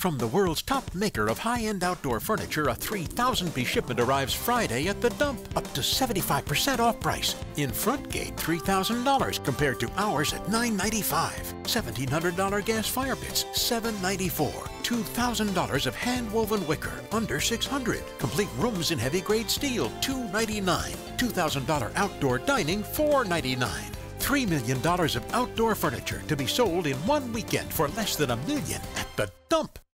From the world's top maker of high-end outdoor furniture, a 3,000-piece shipment arrives Friday at the dump, up to 75% off price. In front gate, $3,000 compared to ours at $995. $1,700 gas fire pits, $794. $2,000 of hand-woven wicker, under $600. Complete rooms in heavy-grade steel, $299. $2,000 outdoor dining, $499. $3 million of outdoor furniture to be sold in one weekend for less than $1 million at the dump.